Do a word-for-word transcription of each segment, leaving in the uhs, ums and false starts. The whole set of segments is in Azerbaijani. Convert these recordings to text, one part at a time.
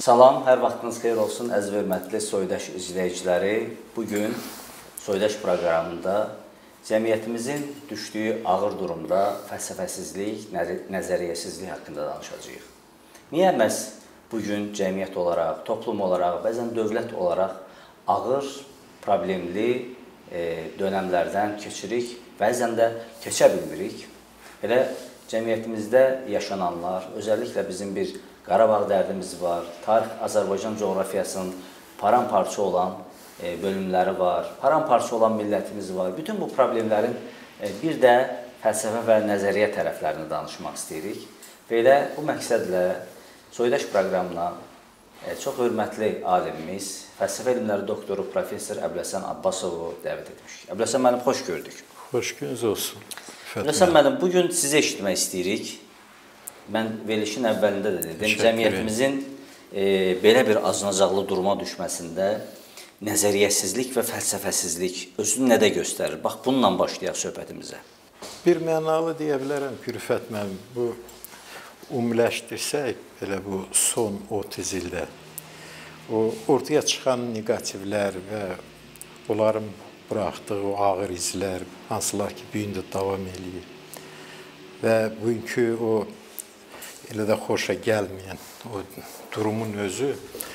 Salam, hər vaxtınız xeyir olsun, əziz və hörmətli Soydaş izləyiciləri. Bugün Soydaş proqramında cəmiyyətimizin düşdüyü ağır durumda fəlsəfəsizlik, nəzəriyyəsizlik haqqında danışacağıq. Niyə məhz bugün cəmiyyət olaraq, toplum olaraq, bəzən dövlət olaraq ağır, problemli dönəmlərdən keçirik, bəzən də keçə bilmirik. Elə cəmiyyətimizdə yaşananlar, özəlliklə bizim bir Qarabağ dərdimiz var, tarix Azərbaycan coğrafiyasının paramparça olan bölümləri var, paramparça olan millətimiz var. Bütün bu problemlərin bir də fəlsəfə və nəzəriyyə tərəflərini danışmaq istəyirik. Və elə bu məqsədlə Soydaş proqramına çox hörmətli alimimiz, fəlsəfə elmləri doktoru professor Əbləsən Abbasovu dəvət etmişik. Əbləsən müəllim, xoş gördük. Xoş gününüz olsun. Əbləsən müəllim, bugün sizi eşitmək istəyirik. Mən verilişin əvvəlində də dedim, cəmiyyətimizin e, belə bir acınacaqlı duruma düşməsində nəzəriyyəsizlik və fəlsəfəsizlik özünü nədə göstərir? Bax, bununla başlayaq söhbətimizə. Bir mənalı deyə bilərəm ki, Rüfət müəllim, bu ümumiləşdirsək, belə bu son otuz ildə o ortaya çıxan negativlər və onların buraxdığı o ağır izlər, hansılar ki, bu gün də davam edir və bugünkü o elə də xoşa gəlməyən o durumun özü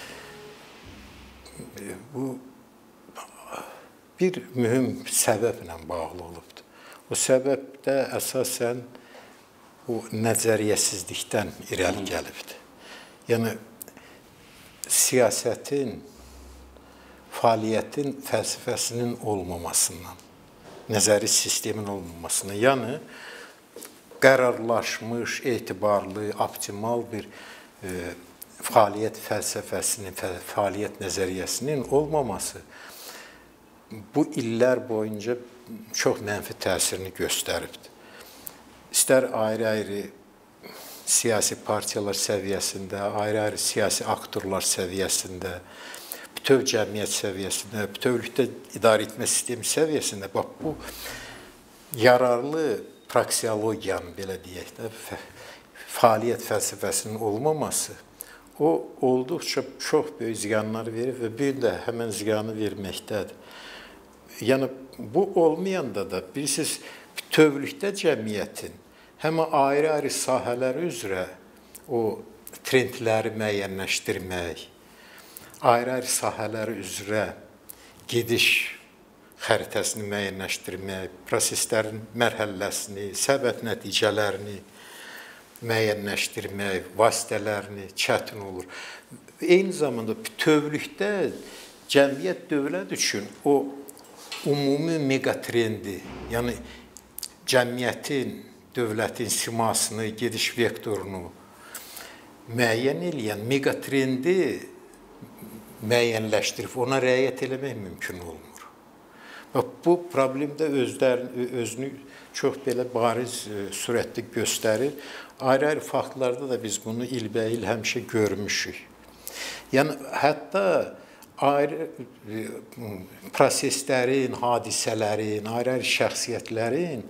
bu bir mühüm səbəblə bağlı olubdur. O səbəb də əsasən o nəzəriyyəsizlikdən irəli gəlibdir. Yəni, siyasətin, fəaliyyətin fəlsəfəsinin olmamasından, nəzəri sistemin olmamasından, yəni qərarlaşmış, etibarlı, optimal bir e, fəaliyyət fəlsəfəsinin, fəaliyyət nəzəriyyəsinin olmaması bu illər boyunca çox mənfi təsirini göstəribdir. İstər ayrı-ayrı siyasi partiyalar səviyyəsində, ayrı-ayrı siyasi aktorlar səviyyəsində, bütöv cəmiyyət səviyyəsində, bütövlükdə idarə etmə sistemi səviyyəsində, bax, bu yararlı praksiologiyanın, belə deyək də, fəaliyyət fəlsəfəsinin olmaması, o olduqca çox böyük ziyanlar verir və bir də həmən ziyanı verməkdədir. Yəni, bu olmayanda da, bilirsiniz, bütövlükdə cəmiyyətin həm ayrı-ayrı sahələri üzrə o trendləri müəyyənləşdirmək, ayrı-ayrı sahələri üzrə gediş xəritəsini müəyyənləşdirmək, proseslərin mərhələsini, səbəb nəticələrini müəyyənləşdirmək, vasitələrini çətin olur. Eyni zamanda bütövlükdə cəmiyyət dövlət üçün o ümumi megatrendi, yəni cəmiyyətin, dövlətin simasını, gediş vektorunu müəyyən eləyən megatrendi müəyyənləşdirib, ona riayət eləmək mümkün olmur. Bu problemdə özünü çox belə bariz sürətli göstərir. Ayrı-ayrı faktlarda da biz bunu ilbəil həmişə görmüşük. Yəni, hətta ayrı proseslərin, hadisələrin, ayrı-ayrı şəxsiyyətlərin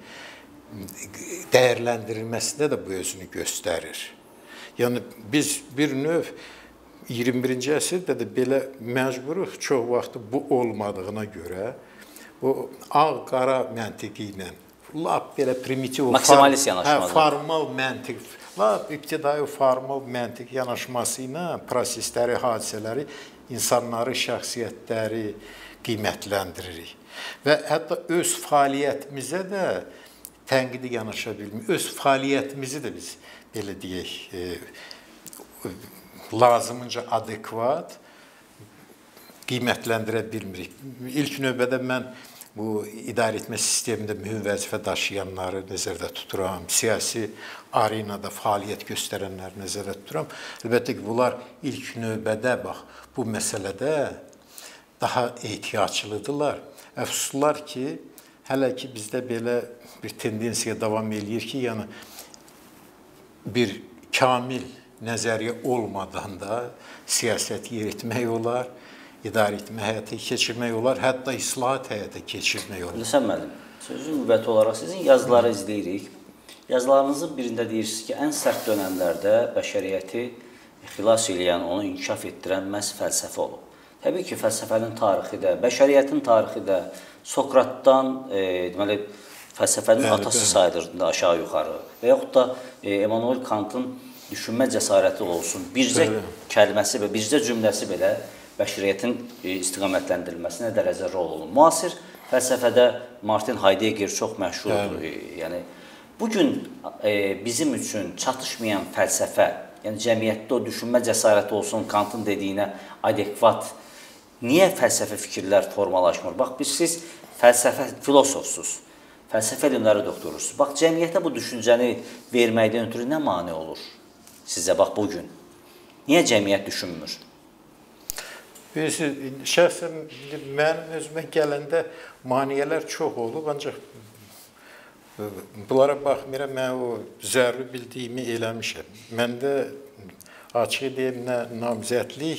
dəyərləndirilməsində də bu özünü göstərir. Yəni, biz bir növ iyirmi birinci əsrdə də belə məcburuq çox vaxtı bu olmadığına görə o ağ-qara məntiqi ilə, lap belə primitiv, maksimalist yanaşmadır. Formal məntiq, lap ibtidai formal məntiq yanaşması ilə prosesləri, hadisələri, insanları, şəxsiyyətləri qiymətləndiririk. Və hətta öz fəaliyyətimizə də tənqidi yanaşa bilmirik. Öz fəaliyyətimizi də biz, belə deyək, lazımınca adekvat qiymətləndirə bilmirik. İlk növbədə mən bu idarə etmə sistemində mühüm vəzifə daşıyanları nəzərdə tuturam, siyasi arenada fəaliyyət göstərənləri nəzərdə tuturam. Əlbəttə ki, bunlar ilk növbədə, bax, bu məsələdə daha ehtiyaclıdırlar. Əfsuslar ki, hələ ki bizdə belə bir tendensiya davam eləyir ki, yəni bir kamil nəzəriyyə olmadan da siyasət yeritmək olar, idarə etmə həyata keçirmək olar, hətta islahat həyata keçirmək olar. Sən müəllim, sözün müvəti olaraq sizin yazıları izləyirik. Yazılarınızın birində deyirsiniz ki, ən sərt dönəmlərdə bəşəriyyəti xilas eləyən, onu inkişaf etdirən məhz fəlsəfə olub. Təbii ki, fəlsəfənin tarixi də, bəşəriyyətin tarixi də Sokratdan, e, deməli, fəlsəfənin atası sayılır aşağı yuxarı və yaxud da e, Emmanuel Kantın düşünmə cəsarəti olsun, bircə kəlməsi və bircə cümləsi belə bəşəriyyətin e, istiqamətləndirilməsinə dərəcə rol olunur. Müasir fəlsəfədə Martin Heidegger çox məşhurdur. E, yəni, bugün e, bizim üçün çatışmayan fəlsəfə, yəni cəmiyyətdə o düşünmə cəsarəti olsun, Kantın dediyinə adekvat, niyə fəlsəfə fikirlər formalaşmır? Bax, biz siz fəlsəfə filosofsuz, fəlsəfə elmləri doktorusuz. Bax, cəmiyyətə bu düşüncəni verməkdən ötürü nə mane olur sizə, bax, bugün? Niyə cəmiyyət düşünmür? Bilirsiniz, şəxsən mənim özümə gələndə maniyələr çox olub, ancaq bunlara baxmayaraq mən o zəruri bildiyimi eləmişəm. Məndə açıq deyim, nə namizədlik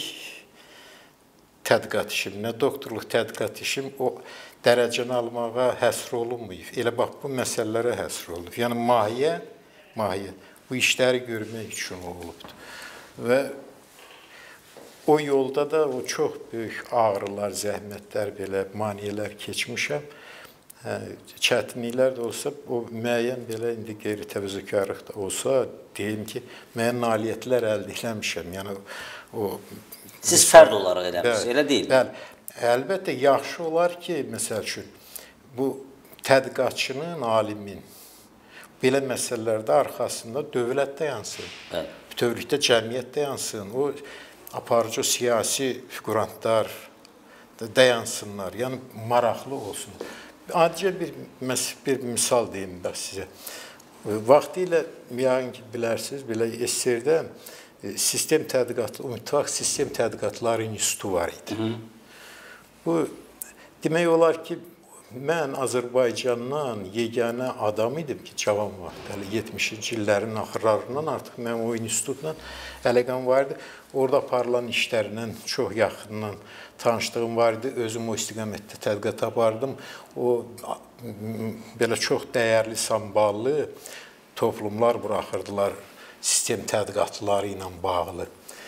tədqiqat işim, nə doktorluq tədqiqat işim o dərəcəni almağa həsr olunmayıb. Elə bax, bu məsələlərə həsr olunub. Yəni, mahiyə, mahiyə bu işləri görmək üçün olubdur. Və o yolda da o çox böyük ağrılar, zəhmətlər, belə maniyələr keçmişəm. Hə, çətinliklər də olsa, o müəyyən belə indi qeyri-təvəzzökarlıq da olsa, deyim ki, müəyyən nailiyyətlər əldə etmişəm. Yəni, o siz fərd olaraq eləmişsiniz, elə deyil mi? Bəli, əlbəttə yaxşı olar ki, məsəl üçün, bu tədqiqatçının, alimin belə məsələlərdə arxasında dövlət dayansın, bütövlükdə cəmiyyət dayansın, o aparıcı siyasi figurantlar dayansınlar, yəni maraqlı olsun. Adicə bir, bir misal deyim bax sizə. Vaxtilə, yəqin ki, bilərsiniz, belə esserdə sistem tədqiqatı, Ümumtürk Sistem Tədqiqatları İnstitutu var idi. Hı -hı. Bu, demək olar ki, mən Azərbaycandan yeganə adam idim ki, cavan vaxt, yetmişinci illərin axırlarından artıq mən o institutla əlaqəm var idi. Orada aparılan işlərlə çox yaxından tanışdığım var idi. Özüm o istiqamətdə tədqiqat apardım. O, belə çox dəyərli, samballı toplumlar buraxırdılar sistem tədqiqatları ilə bağlı.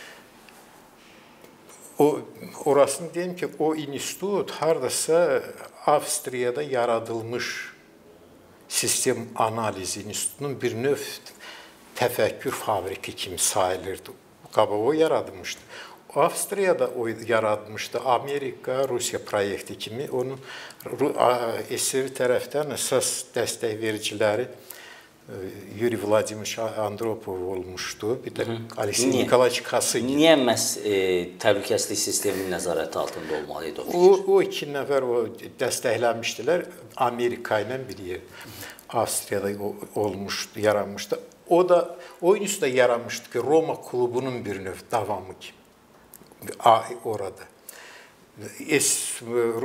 O, orasını deyim ki, o institut haradasa Avstriyada yaradılmış sistem analizi institutunun bir növ təfəkkür fabriki kimi sayılırdı. Qabaq o yaradılmışdı. Avstriyada o yaradılmışdı. Amerika, Rusiya proyekti kimi onun eseri tərəfdən əsas dəstək vericiləri Yuri Vladimirovich Andropov olmuşdu. Bir də Aleksey Nikolaevich Kosygin. Niyə məhz e, təhlükəsizlik sisteminin nəzarəti altında olmalıydı o fikir? O, o iki nəfər o dəstəkləmişdilər. Amerika ilə biri Avstriyada olmuşdu, yaranmışdı. O da, o institutda yaranmışdı ki, Roma klubunun bir növ davamı kimi. Orada. Es,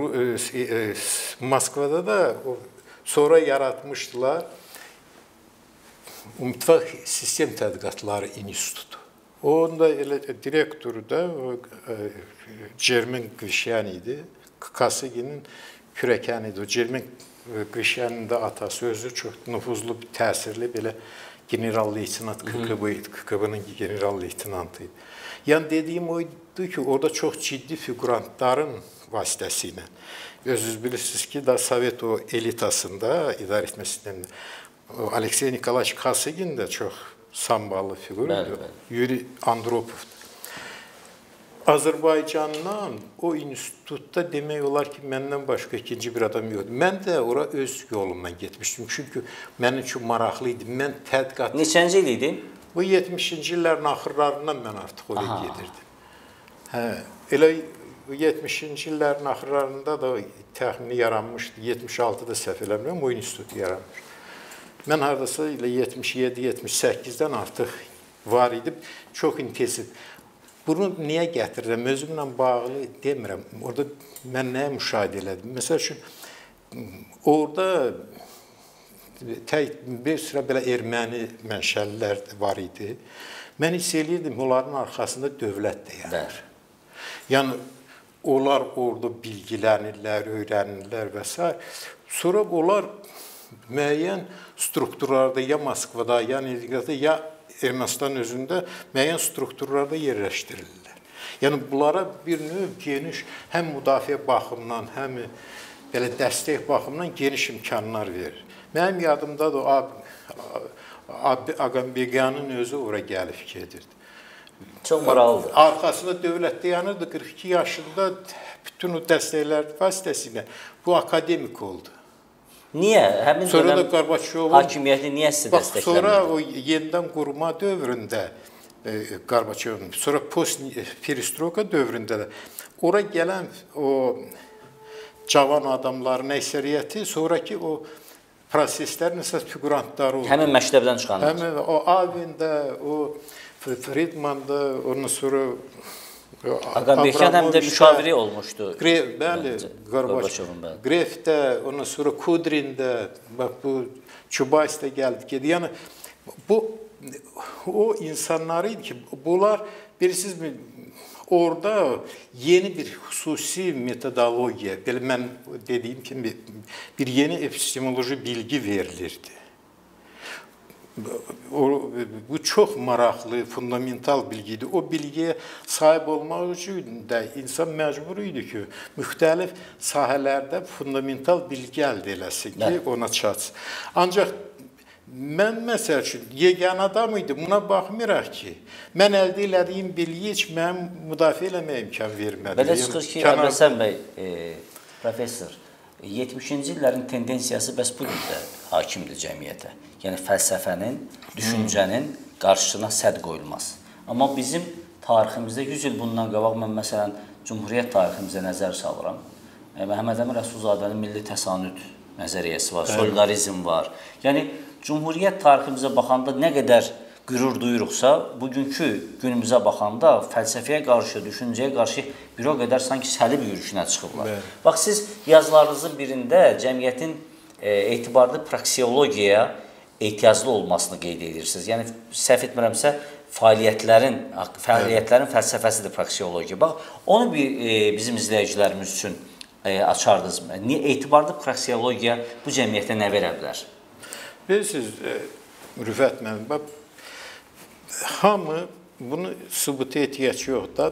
Moskvada da o, sonra yaratmışdılar Ümumtürk Sistem Tədqiqatları İnstitutu. Onun da elə direktoru da Cermen Grişyan idi. Kosyginin kürəkəni idi. O Cermen Grişyanın da atası özü çox nüfuzlu, təsirli belə general-leytinant K G B'nin general-leytinantı idi. Yəni dediyim oydu ki, orada çox ciddi figurantların vasitəsilə, özünüz bilirsiniz ki, da Sovet o elitasında, idarə etmə sistemində, Aleksey Nikolaevich Kosygin də çox samballı figurdur. Yuri Andropovdur. Azərbaycandan o institutda demək olar ki, məndən başqa ikinci bir adam yoxdur. Mən də ora öz yolumdan getmişdim. Çünki mənim üçün maraqlı idi. Mən tədqiqat... Neçənci il idi? Bu yetmişinci illərin axırlarından mən artıq oraya gedirdim. Hə, elə yetmişinci illərin axırlarında da təxmini yaranmışdı. yetmiş altıda səhv eləmirəm, o institutu yaranmışdı. Mən haradasa ilə yetmiş yeddi yetmiş səkkizdən artıq var idim. Çox intensiv. Bunu niyə gətirirəm? Özümlə bağlı demirəm. Orada mən nəyə müşahidə elədim? Məsəl üçün, orada bir sıra belə erməni mənşəlilər var idi. Mən hiss eləyirdim, onların arxasında dövlət də yanır. Yəni, onlar orada bilgilənirlər, öyrənirlər və s. Sonra onlar müəyyən strukturlarda ya Moskvada, ya Nizqada, ya Ermənistan özündə müəyyən strukturlarda yerləşdirirlər. Yəni bunlara bir növ geniş həm müdafiə baxımından, həm belə dəstək baxımından geniş imkanlar verir. Mənim yadımdadır o Ağabəyyanın özü ora gəlib gedirdi. Çox maraqlıdır. Arxasında dövlət dayanırdı, qırx iki yaşında bütün o dəstəklər vasitəsilə bu akademik oldu. Niyə? Həmin sonra dönəm da Qarbaçovun hakimiyyəti niyə sizə dəstəkləmir? Sonra o yenidən qurma dövründə e, Qarbaçovun, sonra post perestroika dövründə də ora gələn o cavan adamların əksəriyyəti sonraki o proseslərin əsas figurantları oldu. Həmin məktəbdən çıxanlar. Həmin o Avində, o Friedmanda, ondan sonra Ağabəyyan həm də müşaviri olmuşdu. Grev, bəli, Qarbaçovun bəli. Grevdə, ondan sonra Kudrin'də, bax bu Çubays'da gəldi ki, yəni bu o insanlar idi ki, bunlar bilirsiniz mi, orada yeni bir xüsusi metodologiya, belə mən dediyim kimi bir yeni epistemoloji bilgi verilirdi. O, bu çox maraqlı, fundamental bilgidir. O bilgiyə sahib olmaq üçün də insan məcbur idi ki, müxtəlif sahələrdə fundamental bilgi əldə eləsin ki, ona çatsın. Ancaq mən məsəl üçün yeganə adam idim, buna baxmayaraq ki, mən əldə elədiyim bilgi heç mənim müdafiə eləməyə imkan vermədi. Belə çıxır ki, Əbləsən bəy, e, professor, yetmişinci illərin tendensiyası bəs bu gün də hakimdir cəmiyyətə. Yəni fəlsəfənin, düşüncənin qarşısına sədd qoyulmaz. Amma bizim tariximizdə yüz il bundan qabaq mən məsələn Cümhuriyyət tariximizə nəzər salıram. Məhəmməd Əmin Rəsulzadənin milli təsanüd nəzəriyyəsi var, solidarizm var. Yəni Cümhuriyyət tariximizə baxanda nə qədər qürur duyuruqsa, bugünkü günümüzə baxanda fəlsəfəyə qarşı, düşüncəyə qarşı bir o qədər sanki səlib yürüşünə çıxıblar. Bax, siz yazılarınızın birində cəmiyyətin e, etibarlı praksiologiyaya ehtiyaclı olmasını qeyd edirsiniz. Yəni, səhv etmirəmsə, fəaliyyətlərin, fəaliyyətlərin fəlsəfəsidir praksiologiya. Bax, onu bir, e, bizim izləyicilərimiz üçün e, açardınız. Niyə etibarlı praksiologiya bu cəmiyyətə nə verə bilər? Bilirsiniz, e, Rüfət mənim, bax, hamı bunu sübut ehtiyac yox da,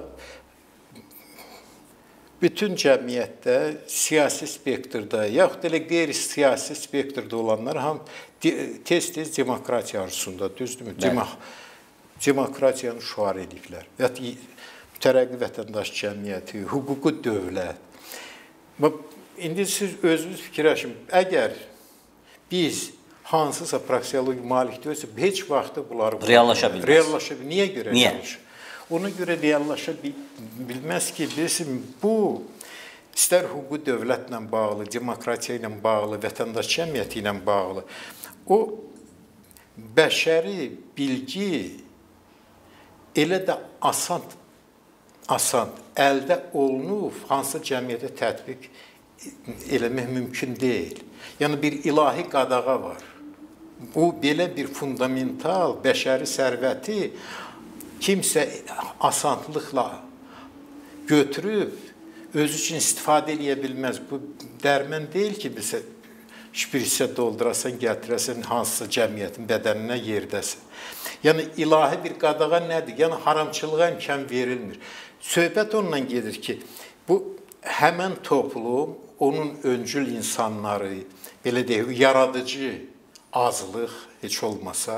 bütün cəmiyyətdə, siyasi spektrdə, yaxud elə qeyri-siyasi spektrdə olanlar ham tez-tez demokratiya arzusunda, düzdürmü? Demokratiyanı şüar ediblər. Mütərəqqi vətəndaş cəmiyyəti, hüquqi dövlət. İndi siz özünüz fikirləşin, əgər biz hansısa praksioloji malik deyilsə, heç vaxtı bunları reallaşa bilməz. Reallaşa bilməz. Niyə görə? Niyə? Ona görə reallaşa bilməz ki, bilsin, bu istər hüquqi dövlətlə bağlı, demokratiya ilə bağlı, vətəndaş cəmiyyəti ilə bağlı, o bəşəri bilgi elə də asan, asan əldə olunub, hansı cəmiyyətə tətbiq eləmək mümkün deyil. Yəni, bir ilahi qadağa var. Bu, belə bir fundamental bəşəri sərvəti kimsə asanlıqla götürüb, özü üçün istifadə eləyə bilməz. Bu dərmən deyil ki, bizə şpritsə doldurasan, gətirəsən hansısa cəmiyyətin bədəninə yerdəsin. Yəni, ilahi bir qadağa nədir? Yəni, haramçılığa imkan verilmir. Söhbət onunla gedir ki, bu həmən toplum, onun öncül insanları, belə deyək, yaradıcı azlıq heç olmasa,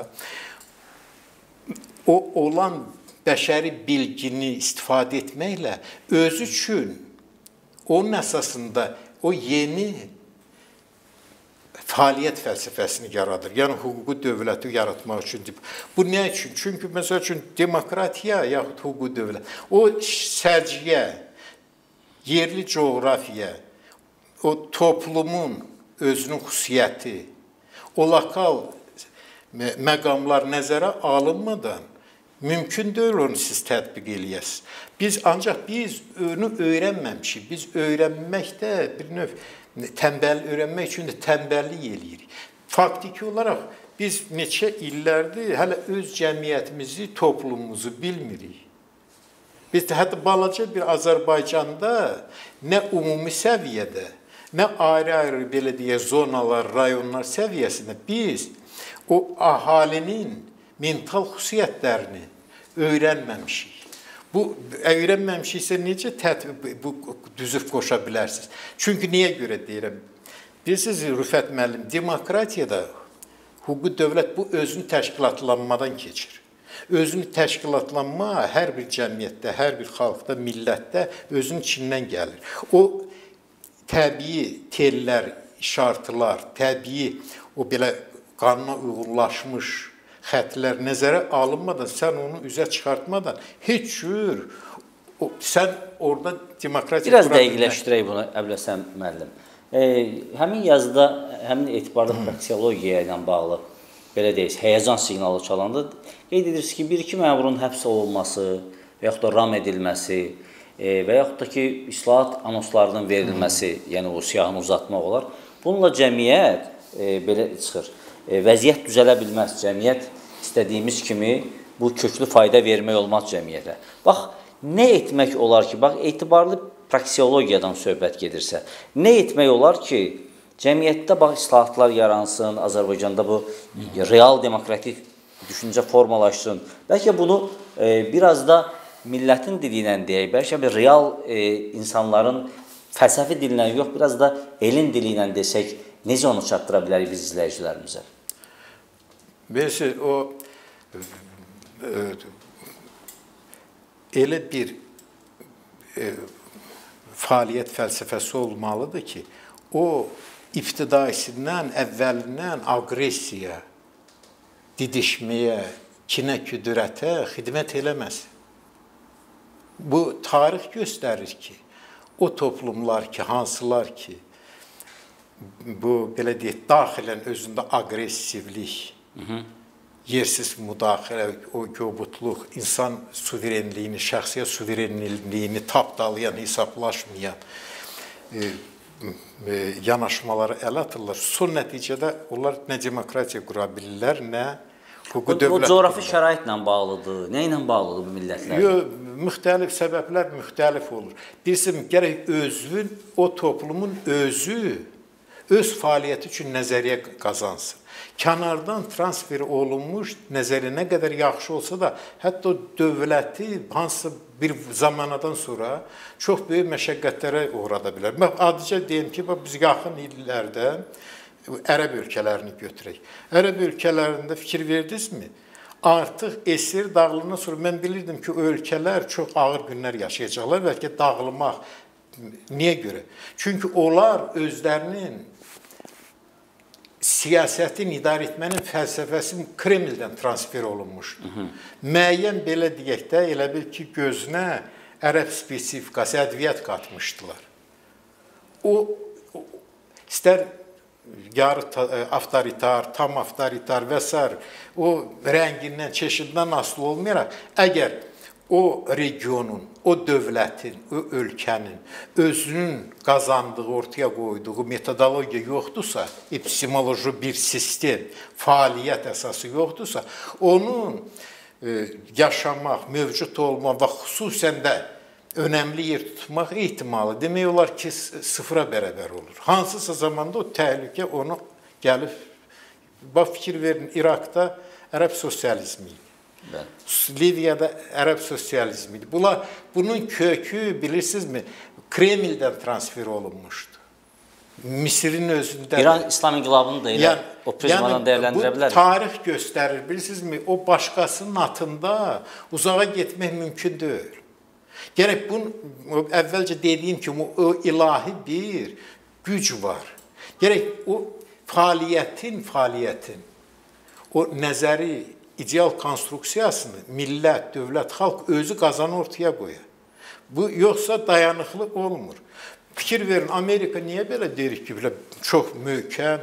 o olan bəşəri bilgini istifadə etməklə özü üçün onun əsasında o yeni fəaliyyət fəlsəfəsini yaradır. Yəni, hüquqi dövləti yaratmaq üçün. Bu nə üçün? Çünki, məsəl üçün, demokratiya yaxud hüquqi dövlət, o sərciyə, yerli coğrafiya, o toplumun özünün xüsusiyyəti, o lokal məqamlar nəzərə alınmadan mümkün deyil onu siz tətbiq eləyəsiniz. Biz, ancaq biz onu öyrənməmişik. Biz öyrənməkdə bir növ tənbəl, öyrənmək üçün də tənbəllik eləyirik. Faktiki olaraq biz neçə illərdir hələ öz cəmiyyətimizi, toplumumuzu bilmirik. Biz hətta balaca bir Azərbaycanda nə ümumi səviyyədə, nə ayrı-ayrı belə deyə zonalar, rayonlar səviyyəsində biz o əhalinin mental xüsusiyyətlərini öyrənməmişik. Bu öyrənməmişiksə necə bu düzüb qoşa bilərsiniz? Çünki niyə görə deyirəm? Bilirsiniz, Rüfət müəllim, demokratiyada hüquqi dövlət bu özünü təşkilatlanmadan keçir. Özünü təşkilatlanma hər bir cəmiyyətdə, hər bir xalqda, millətdə özünün içindən gəlir. O təbii tellər, şartlar, təbii o belə qanuna uyğunlaşmış xətlər nəzərə alınmadan, sən onu üzə çıxartmadan heç cür sən orada demokratiya biraz dəqiqləşdirək bunu Əbləsən müəllim. E, həmin yazıda, həmin etibarlı praksiologiya ilə bağlı belə deyək, həyəcan siqnalı çalanda qeyd edirsiniz ki, bir-iki məmurun həbs olunması və yaxud da ram edilməsi e, və yaxud da ki, islahat anonslarının verilməsi, yəni o siyahını uzatmaq olar. Bununla cəmiyyət e, belə çıxır. E, vəziyyət düzələ bilməz. Cəmiyyət istədiyimiz kimi bu köklü fayda vermək olmaz cəmiyyətə. Bax, nə etmək olar ki, bax, etibarlı praksiologiyadan söhbət gedirsə, nə etmək olar ki, cəmiyyətdə bax, islahatlar yaransın, Azərbaycanda bu real demokratik düşüncə formalaşsın. Bəlkə bunu e, biraz da millətin dili ilə deyək, bəlkə bir real e, insanların fəlsəfi dili ilə yox, biraz da elin dili ilə desək, necə onu çatdıra bilərik biz izləyicilərimizə? Bəsi, o e, elə bir e, fəaliyyət fəlsəfəsi olmalıdır ki, o ibtidaisindən, əvvəlindən aqressiya, didişməyə, kinə, küdürətə xidmət eləməz. Bu, tarix göstərir ki, o toplumlar ki, hansılar ki, bu, belə deyək, daxilən özündə aqressivlik, Hı -hı. yersiz müdaxilə, o göbutluq, insan suverenliyini, şəxsiyyət suverenliyini tapdalayan, hesablaşmayan e, e, yanaşmaları ələ atırlar. Son nəticədə onlar nə demokratiya qura bilirlər, nə hüquqi dövlət. O coğrafi şəraitlə bağlıdır, nə ilə bağlıdır bu millətlər? Yox, müxtəlif səbəblər müxtəlif olur. Bilirsiniz, gərək özün, o toplumun özü öz fəaliyyəti üçün nəzəriyyə qazansın. Kənardan transfer olunmuş nəzəri nə qədər yaxşı olsa da, hətta dövləti hansısa bir zamanadan sonra çox böyük məşəqqətlərə uğrada bilər. Mən adicə deyim ki, biz yaxın illərdə Ərəb ölkələrini götürək. Ərəb ölkələrində fikir verdinizmi? Artıq əsir dağılığından sonra mən bilirdim ki, o ölkələr çox ağır günlər yaşayacaqlar, bəlkə dağılmaq. Niyə görə? Çünki onlar özlərinin siyasətin idarə etmənin fəlsəfəsi Kremldən transfer olunmuşdur. Hı -hı. Müəyyən belə deyək də, elə bil ki, gözünə ərəb spesifikası, ədviyyat qatmışdılar. O, o istər yarı avtoritar, tam avtoritar və s. o rəngindən, çeşidindən asılı olmayaraq, əgər o regionun, o dövlətin, o ölkənin özünün qazandığı, ortaya qoyduğu metodologiya yoxdursa, epistemoloji bir sistem, fəaliyyət əsası yoxdursa, onun e, yaşamaq, mövcud olmaq və xüsusən də önəmli yer tutmaq ehtimalı demək olar ki, sıfıra bərabər olur. Hansısa zamanda o təhlükə onu gəlib, bax fikir verin, İraqda ərəb sosializmi idi. Liviyada ərəb sosializmi idi. Bunlar, bunun kökü, bilirsinizmi, Kremldən transfer olunmuşdu. Misirin özündə. İran İslam inqilabını da elə yəni, o prizmadan yəni, dəyərləndirə bilərik. Bu tarix göstərir, bilirsinizmi, o başqasının altında uzağa getmək mümkün deyil. Gərək bunu, əvvəlcə dediyim kimi, o ilahi bir güc var. Gərək o fəaliyyətin, fəaliyyətin, o nəzəri, ideal konstruksiyasını millət, dövlət, xalq özü qazan ortaya qoyur. Bu, yoxsa dayanıqlı olmur. Fikir verin, Amerika niyə belə deyirik ki, belə çox möhkəm,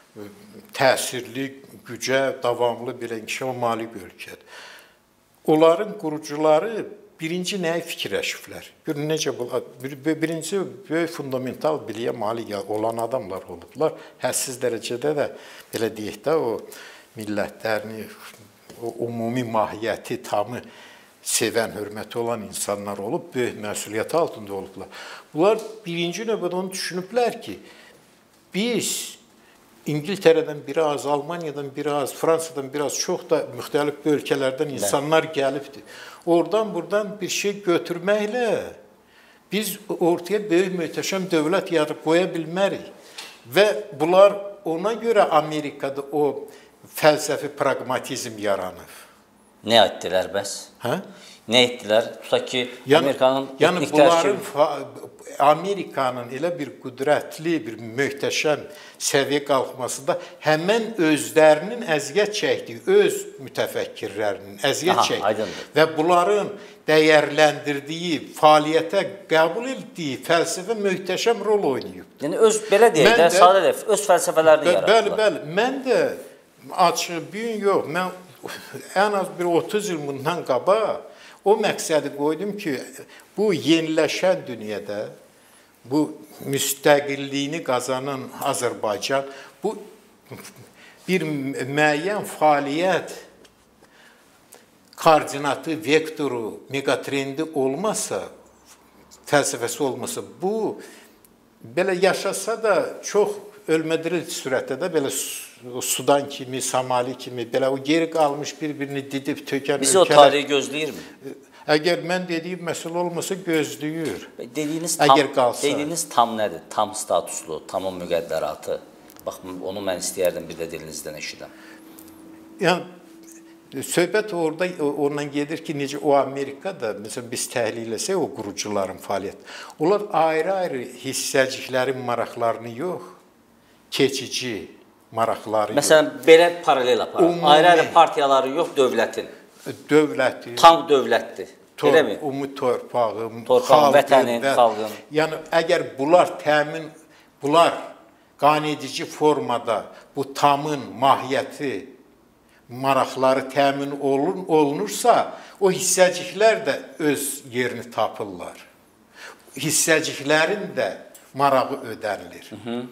təsirli, gücə, davamlı belə inkişafa malik ölkədir. Onların qurucuları birinci nəyə fikirləşiblər? Görün, necə bu, birinci böyük fundamental biliyə malik olan adamlar olublar. Hədsiz dərəcədə də, belə deyək də, o millətlərini, o ümumi mahiyyəti, tamı sevən, hörməti olan insanlar olub, böyük məsuliyyəti altında olublar. Bunlar birinci növbədə onu düşünüblər ki, biz İngiltərədən biraz, Almaniyadan biraz, Fransadan biraz, çox da müxtəlif ölkələrdən insanlar gəlibdir. Oradan buradan bir şey götürməklə biz ortaya böyük möhtəşəm dövlət yaradıb qoya bilmərik. Və bunlar ona görə Amerikada o fəlsəfi praqmatizm yaranır. Nə etdilər bəs? Hə? Nə etdilər? Tutaq ki, yəni, Amerikanın yəni bunların Amerikanın elə bir qüdrətli, bir möhtəşəm səviyyə qalxmasında həmən özlərinin əziyyət çəkdiyi, öz mütəfəkkirlərinin əziyyət çəkdiyi və bunların dəyərləndirdiyi, fəaliyyətə qəbul etdiyi fəlsəfə möhtəşəm rol oynayıb. Yəni, öz, belə deyək də, sadə deyək, öz fəlsəfələrini yaratdılar. Bəli, bəli. Mən də açıq, bir gün yox, mən ən az bir otuz il bundan qabaq o məqsədi qoydum ki, bu yeniləşən dünyada, bu müstəqilliyini qazanan Azərbaycan, bu bir müəyyən fəaliyyət koordinatı, vektoru, megatrendi olmasa, fəlsəfəsi olmasa, bu belə yaşasa da çox ölmədiril sürətdə də belə Sudan kimi, Somali kimi, belə o geri qalmış bir-birini didib tökən ölkələr. Bizi o tarihi gözləyirmi? Əgər mən dediyim məsələ olmasa gözləyir. Dediyiniz tam, əgər qalsa. Dediyiniz tam nədir? Tam statuslu, tamam müqəddəratı. Bax, onu mən istəyərdim bir də dilinizdən eşidən. Yəni, söhbət orada ondan gedir ki, necə o Amerikada, məsələn, biz təhlil eləsək o qurucuların fəaliyyəti, onlar ayrı-ayrı hissəciklərin maraqlarını yox, keçici maraqları Məsələn, yox. Belə paralel aparır. Ayrı-ayrı partiyaları yox, dövlətin. Dövləti. Tam dövlətdir. Elə mi? Ümumi torpağım, torpağın, vətənin, xalqın. Yəni, əgər bunlar təmin, bunlar qanedici formada bu tamın mahiyyəti, maraqları təmin olunursa, o hissəciklər də öz yerini tapırlar. Hissəciklərin də marağı ödənilir. Hı -hı.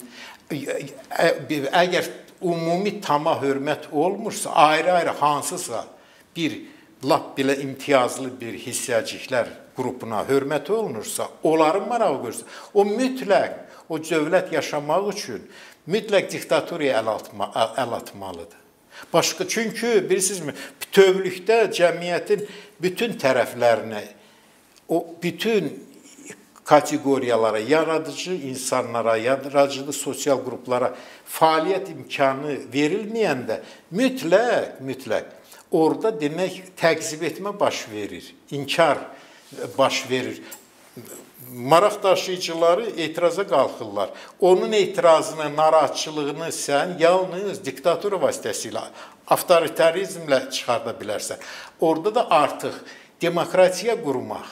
Əgər ümumi tama hörmət olmursa, ayrı-ayrı hansısa bir lap belə imtiyazlı bir hissəciklər qrupuna hörmət olunursa, onların marağı görürsə, o mütləq, o dövlət yaşamaq üçün mütləq diktatoriyaya əl atmalıdır. Başqa, çünki bilirsinizmi, bütövlükdə cəmiyyətin bütün tərəflərinə, o bütün kateqoriyalara, yaradıcı insanlara, yaradıcı sosial qruplara fəaliyyət imkanı verilməyəndə mütləq, mütləq orada demək təqzib etmə baş verir, inkar baş verir. Maraq daşıyıcıları etiraza qalxırlar. Onun etirazını, narahatçılığını sən yalnız diktatura vasitəsilə, avtoritarizmlə çıxarda bilərsən. Orada da artıq demokratiya qurmaq,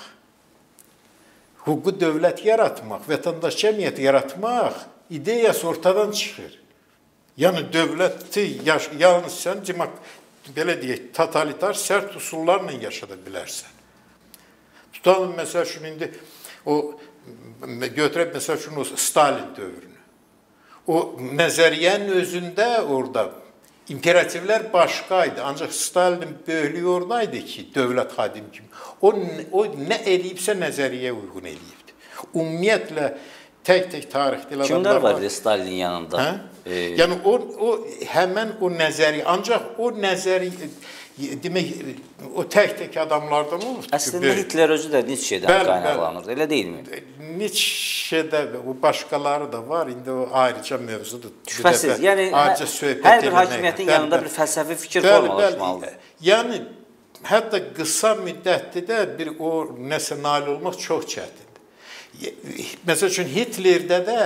hüquqi dövlət yaratmaq, vətəndaş cəmiyyəti yaratmaq ideyası ortadan çıxır. Yəni, dövləti yalnız sən belə deyək, totalitar, sərt üsullarla yaşada bilərsən. Tutalım, məsəl üçün, indi o, götürək, məsəl üçün, o Stalin dövrünü. O nəzəriyyənin özündə orada imperativlər başqaydı. Ancaq Stalinin böyüklüyü oradaydı ki, dövlət xadim kimi. O, o nə eləyibsə nəzəriyyəyə uyğun eləyibdi. Ümumiyyətlə, tək-tək tarixdə adamlar var. Kimlər var idi Stalinin yanında? Hə? E... Yəni, o, o, həmən o nəzəriyə, ancaq o nəzəriyə, demək, o tək-tək adamlardan olurdu. Əslində Hitler özü də Nietzsche'dən qaynaqlanırdı, elə deyilmi? Nietzsche'də o başqaları da var, indi o ayrıca mövzudur. Şübhəsiz, yəni hər bir hakimiyyətin yanında bir fəlsəfi fikir formalaşmalıdır. Yəni, hətta qısa müddətdə də bir o nəsə nail olmaq çox çətindir. Məsəl üçün, Hitlerdə də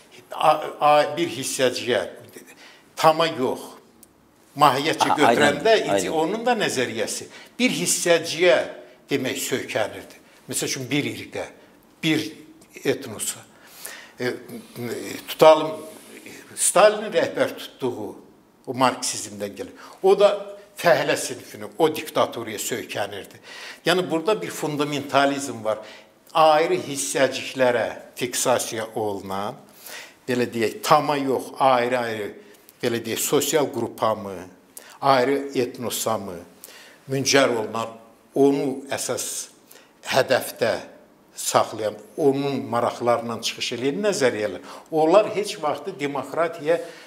bir hissəciyə, tama yox, mahiyyətcə götürəndə onun da nəzəriyyəsi bir hissəciyə demək söykənirdi. Məsəl üçün, bir irqə, bir etnosa. E, tutalım, Stalinin rəhbər tutduğu o marksizmdən gəlir. O da fəhlə sinifini, o diktatoriyaya söykənirdi. Yəni, burada bir fundamentalizm var. Ayrı hissəciklərə fiksasiya olunan, belə deyək, tama yox, ayrı-ayrı, belə deyək, sosial qrupamı, ayrı etnosamı müncər olunan, onu əsas hədəfdə saxlayan, onun maraqlarından çıxış edən nəzəriyyələr. Onlar heç vaxtı demokratiya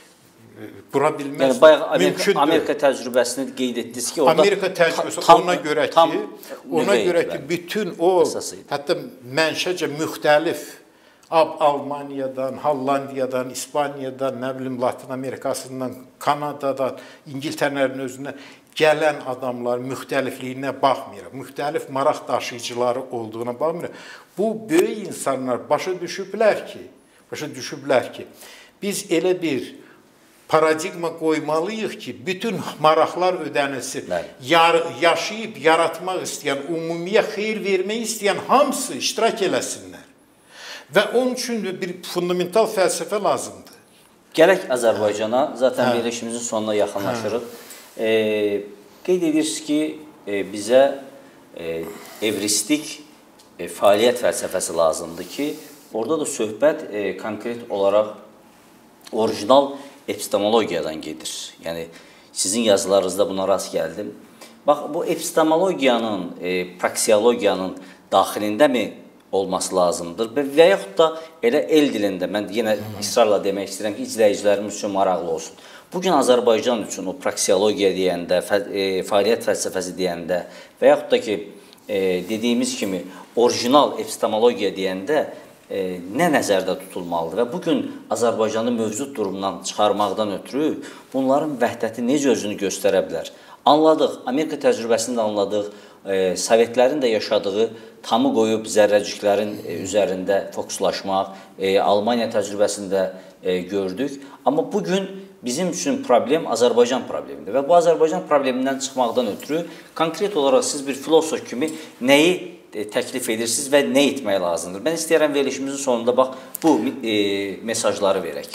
qura bilməz. Yəni bayaq Amerika, Amerika təcrübəsini qeyd etdiniz ki, orada Amerika təcrübəsi tam, ona görə ki, tam ona görə ki, bütün o hətta mənşəcə müxtəlif Almaniyadan, Hollandiyadan, İspaniyadan, nə bilim Latin Amerikasından, Kanadadan, İngiltərənin özündən gələn adamlar müxtəlifliyinə baxmayaraq, müxtəlif maraq daşıyıcıları olduğuna baxmayaraq, bu böyük insanlar başa düşüblər ki, başa düşüblər ki, biz elə bir paradigma qoymalıyıq ki, bütün maraqlar ödənilsin. Yar, yaşayıb, yaratmaq istəyən, ümumiyə xeyir vermək istəyən hamısı iştirak eləsinlər. Və onun üçün bir fundamental fəlsəfə lazımdır. Gələk Azərbaycana, zaten hə. verilişimizin sonuna yaxınlaşırıq. Hə. E, qeyd edirsiniz ki, e, bizə e, evristik e, fəaliyyət fəlsəfəsi lazımdır ki, orada da söhbət e, konkret olaraq orijinal epistemologiyadan gedir. Yəni, sizin yazılarınızda buna rast gəldim. Bax, bu epistemologiyanın, e, praksiologiyanın daxilində mi olması lazımdır və yaxud da elə el dilində, mən yenə israrla demək istəyirəm ki, izləyicilərimiz üçün maraqlı olsun. Bugün Azərbaycan üçün o praksiologiya deyəndə, e, fəaliyyət fəlsəfəsi deyəndə və yaxud da ki, e, dediyimiz kimi orijinal epistemologiya deyəndə e, nə nəzərdə tutulmalıdır və bugün Azərbaycanı mövcud durumundan çıxarmaqdan ötürü bunların vəhdəti necə özünü göstərə bilər? Anladıq, Amerika təcrübəsini də anladıq, e, Sovetlərin də yaşadığı tamı qoyub zərrəciklərin e, üzərində fokuslaşmaq, e, Almaniya təcrübəsində e, gördük. Amma bugün bizim üçün problem Azərbaycan problemidir və bu Azərbaycan problemindən çıxmaqdan ötürü konkret olaraq siz bir filosof kimi nəyi e, təklif edirsiniz və nə etmək lazımdır? Mən istəyirəm verilişimizin sonunda bax bu e, mesajları verək.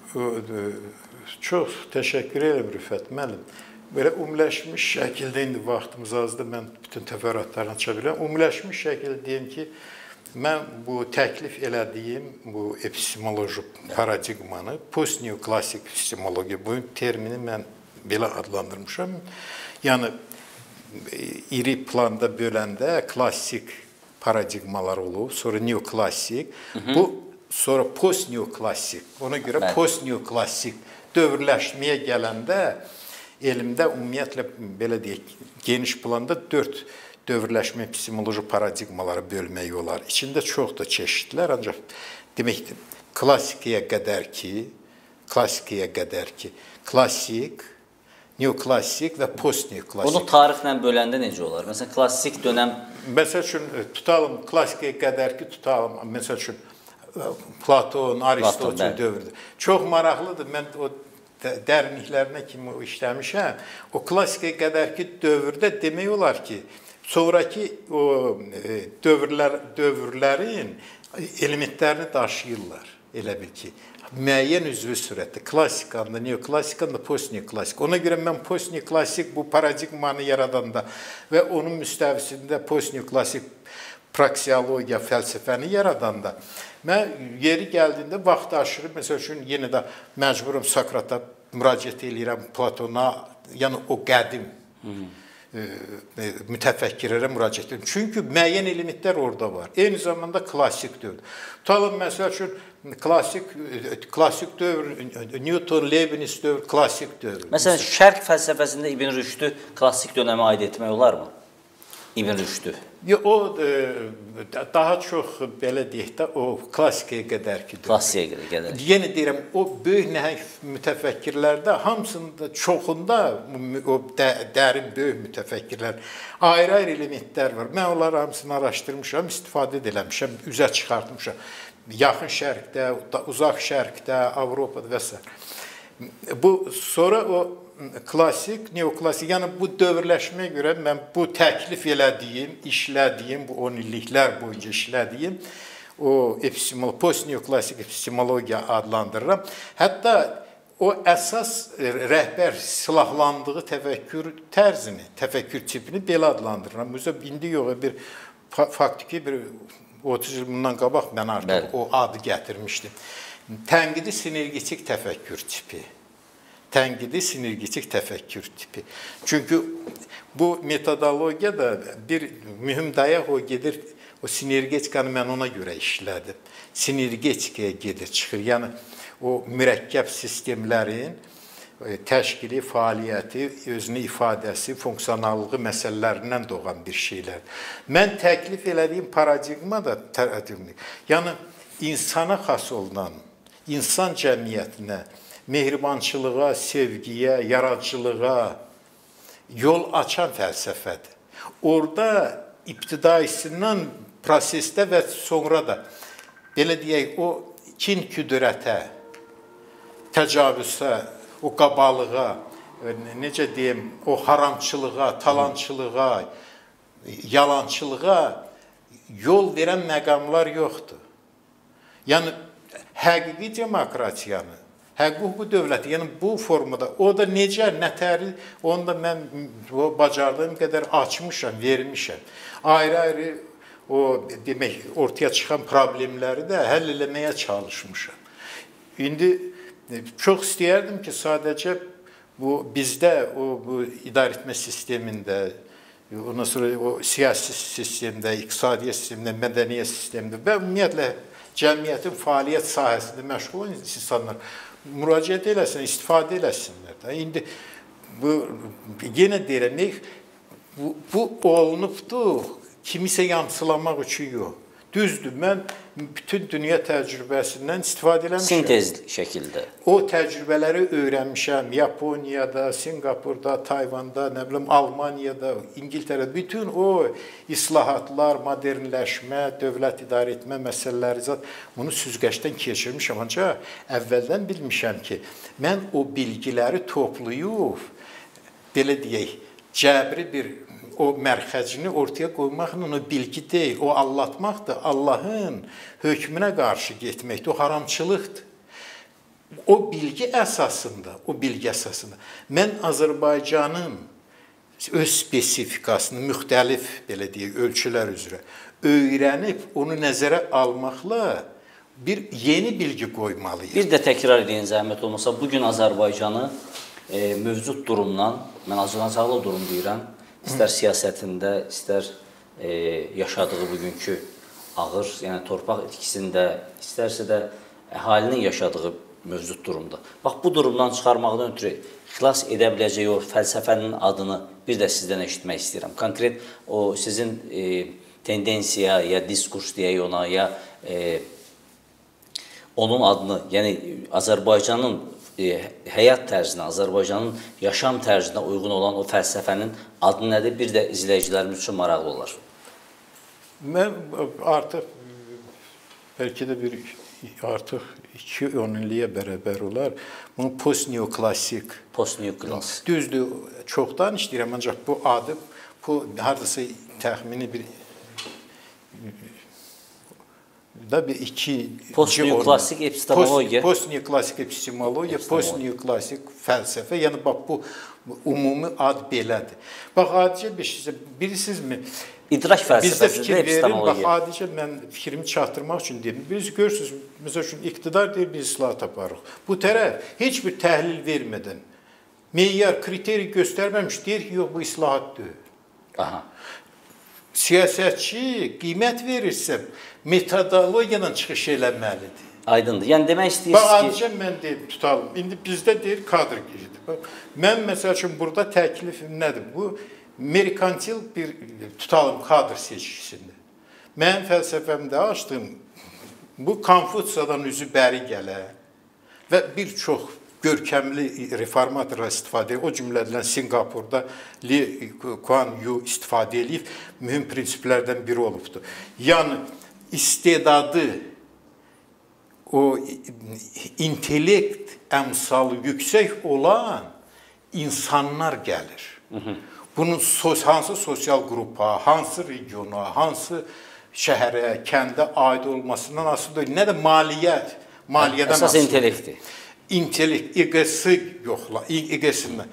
Çox təşəkkür edirəm Rüfət müəllim. Belə ümumiləşmiş şəkildə indi vaxtımız azdır, mən bütün təfərrüatlarını aça bilirəm. Ümumiləşmiş şəkildə deyim ki, mən bu təklif elədiyim bu epistemoloji paradigmanı, post-neoklassik epistemologiya, bu termini mən belə adlandırmışam. Yəni, iri planda böləndə klassik paradigmalar olub, sonra neoklassik, bu sonra post-neoklassik. Ona görə post-neoklassik dövrləşməyə gələndə elmdə ümumiyyətlə, belə deyək, geniş planda dörd dövrləşmə epistemoloji paradigmaları bölmək olar. İçində çox da çeşidlər, ancaq deməkdir, klassikaya qədər ki, klassikaya qədər ki, klassik, neoklassik və post-neoklassik. Onu tarixlə böləndə necə olar? Məsələn, klassik dönəm... Məsəl üçün, tutalım, klassikaya qədər ki, tutalım, məsəl üçün, Platon, Aristotel dövrüdür. Çox maraqlıdır, mən o dərinliklərinə kimi işləmişəm. O klassikaya qədərki dövrdə demək olar ki, sonraki o dövrlər, dövrlərin elementlərini daşıyırlar, elə bil ki, müəyyən üzvü sürətdə. Klassikanda, neoklassikanda, post-neoklassik. Ona görə mən post-neoklassik bu paradigmanı yaradanda və onun müstəvisində post-neoklassik praksiologiya, fəlsəfəni yaradanda, mən yeri gəldiyində vaxt aşırı, məsəl üçün, yenə də məcburum Sokrata müraciət edirəm, Platona, yəni o qədim e, mütəfəkkirlərə müraciət edirəm. Çünki müəyyən elementlər orada var. Eyni zamanda klassik dövr. Tutalım, məsəl üçün, klassik, klassik dövr, Newton, Leibniz dövr, klassik dövr. Məsələn, şərq fəlsəfəsində İbn Rüşdü klassik dönəmə aid etmək olar mı? İbn Rüşdü. O daha çox belə deyək də o klassikaya qədər ki. Klassikaya qədər. Yenə deyirəm, o böyük nəhəng mütəfəkkirlərdə hamısında, çoxunda o dərin böyük mütəfəkkirlər ayrı-ayrı elementlər var. Mən onları hamısını araşdırmışam, istifadə ediləmişəm, üzə çıxartmışam. Yaxın şərqdə, uzaq şərqdə, Avropada və s. Bu sonra o klassik, neoklassik, yəni bu dövrləşməyə görə mən bu təklif elədiyim, işlədiyim, bu on illiklər boyunca işlədiyim o post-neoklassik epistemologiya adlandırıram. Hətta o əsas rəhbər silahlandığı təfəkkür tərzini, təfəkkür tipini belə adlandırıram. İndi yox, bir faktiki bir otuz il bundan qabaq mən artıq o adı gətirmişdim. Tənqidi sinergetik təfəkkür tipi. Tənqidi sinergetik təfəkkür tipi. Çünki bu metodologiya da bir mühüm dayaq o gedir, o sinergetikanı mən ona görə işlədim. Sinergetikaya gedir, çıxır. Yəni o mürəkkəb sistemlərin təşkili, fəaliyyəti, özünü ifadəsi, funksionallığı məsələlərindən doğan bir şeylər. Mən təklif elədiyim paradigma da yəni insana xas olunan, insan cəmiyyətinə, mehribançılığa, sevgiyə, yaradıcılığa yol açan fəlsəfədir. Orada ibtidaisindən prosesdə və sonra da belə deyək, o kin küdürətə, təcavüzə, o qabalığa, necə deyim, o haramçılığa, talançılığa, yalançılığa yol verən məqamlar yoxdur. Yəni, həqiqi demokratiyanı, həqiqi dövləti, yəni bu formada, o da necə, nətəri, onu da mən o bacardığım qədər açmışam, vermişəm. Ayrı-ayrı o, demək, ortaya çıxan problemləri də həll eləməyə çalışmışam. İndi çox istəyərdim ki, sadəcə bu bizdə, o bu idarəetmə sistemində, ondan sonra o siyasi sistemdə, iqtisadiyyat sistemdə, mədəniyyət sistemdə və ümumiyyətlə cəmiyyətin fəaliyyət sahəsində məşğul olan insanlar müraciət eləsin, istifadə eləsinlər. İndi bu, yenə deyirəm, bu, bu olunubdur, kimisə yamsılamaq üçün yox. Düzdür, mən bütün dünya təcrübəsindən istifadə eləmişəm. Sintez şəkildə. O təcrübələri öyrənmişəm. Yaponiyada, Singapurda, Tayvanda, nə bilim, Almaniyada, İngiltərədə. Bütün o islahatlar, modernləşmə, dövlət idarə etmə məsələləri zat bunu süzgəçdən keçirmişəm. Ancaq əvvəldən bilmişəm ki, mən o bilgiləri toplayıb, belə deyək, cəbri bir o mərxəcini ortaya qoymaqla o bilgi deyil, o allatmaqdır, Allahın hökmünə qarşı getməkdir, o haramçılıqdır. O bilgi əsasında, o bilgi əsasında mən Azərbaycanın öz spesifikasını müxtəlif, belə deyək, ölçülər üzrə öyrənib, onu nəzərə almaqla bir yeni bilgi qoymalıyıq. Bir də təkrar edin, zəhmət olmasa, bugün Azərbaycanı e, mövcud durumdan, mən Azərbaycanlı durum deyirəm, İstər siyasətində, istər e, yaşadığı bugünkü ağır, yəni torpaq itkisində, istərsə də əhalinin yaşadığı mövcud durumda. Bax, bu durumdan çıxarmaqdan ötürü xilas edə biləcəyi o fəlsəfənin adını bir də sizdən eşitmək istəyirəm. Konkret o sizin e, tendensiya, ya diskurs deyək ona, ya e, onun adını, yəni Azərbaycanın E, həyat tərzinə, Azərbaycanın yaşam tərzinə uyğun olan o fəlsəfənin adı nədir? Bir də izləyicilərimiz üçün maraqlı olar. Mən artıq, bəlkə də bir artıq iki on illiyə bərabər olar, bunu post-neoklasik. Post-neoklasik. Düzdür, çoxdan işləyirəm, ancaq bu adı, bu haradasa təxmini bir da bir iki post-neoklasik epistemologiya, post-neoklasik epistemologiya, post-neoklasik fəlsəfə, yəni bax bu ümumi ad belədir. Bax adicə bir şey, bilirsinizmi? İdrak fəlsəfəsində epistemologiya. Bax adicə mən fikrimi çatdırmaq üçün deyim. Biz görürsünüz, məsəl üçün iqtidar deyir, biz islahat aparırıq. Bu tərəf heç bir təhlil vermədən, meyyar, kriteri göstərməmiş, deyir ki, yox, bu islahat deyil. Aha. Siyasətçi qiymət verirsə, metodologiyadan çıxış eləməlidir. Aydındır. Yəni demək istəyirsiniz ki... Bax, adicə mən deyim, tutalım. İndi bizdə deyir, kadr giridir. Mən, məsəl üçün, burada təklifim nədir? Bu, merkantil bir, tutalım, kadr seçkisində. Mən fəlsəfəmdə açdım, bu Konfutsiyadan üzü bəri gələ və bir çox görkəmli reformatorlar istifadə edir. O cümlədən Singapurda Lee Kuan Yew istifadə edib, mühüm prinsiplərdən biri olubdur. Yəni, istedadı, o intellekt əmsalı yüksək olan insanlar gəlir. Bunun hansı sosial qrupa, hansı regiona, hansı şəhərə, kəndə aid olmasından asılı deyil. Nə də maliyyət, maliyyədən asılı. Əsas intellekti. İntellekt, eqesi yoxla, eqesindən.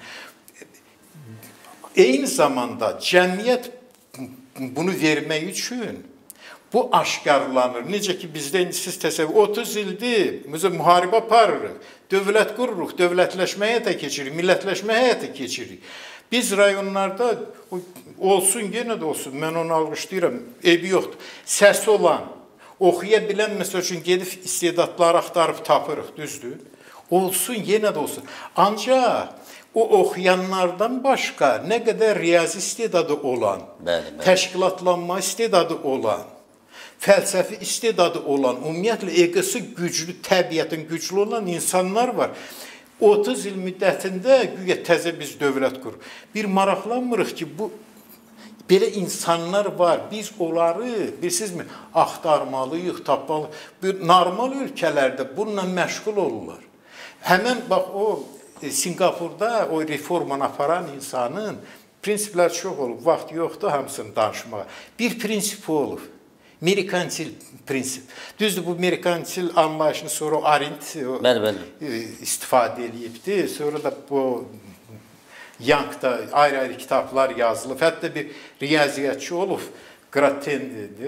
Eyni zamanda cəmiyyət bunu vermək üçün bu aşkarlanır. Necə ki, bizdə indi siz təsəvvür, otuz ildir, müharibə aparırıq, dövlət qururuq, dövlətləşmə həyata keçirik, millətləşmə həyata keçirik. Biz rayonlarda, olsun, yenə də olsun, mən onu alqışlayıram, evi yoxdur, səsi olan, oxuya bilən, məsəl üçün, gedib istedadları axtarıb tapırıq, düzdür? Olsun, yenə də olsun. Ancaq o oxuyanlardan başqa nə qədər riyazi istedadı olan, bəli, bəli. təşkilatlanma istedadı olan, fəlsəfi istedadı olan, ümumiyyətlə eqosu güclü, təbiətin güclü olan insanlar var. otuz il müddətində güya təzə biz dövlət qurur. Bir maraqlanmırıq ki, bu belə insanlar var. Biz onları, bilirsinizmi, axtarmalıyıq, tapmalıyıq. Normal ölkələrdə bununla məşğul olurlar. Həmən bax o Singapurda o reformanı aparan insanın prinsiplər çox olub. Vaxt yoxdur hamısını danışmağa. Bir prinsip olub. Merkantil prinsip. Düzdür, bu merkantil anlayışını sonra Arendt bəli, bəli. istifadə edibdi. Sonra da bu Young'da ayrı-ayrı kitablar yazılıb. Hətta bir riyaziyyatçı olub. Graten,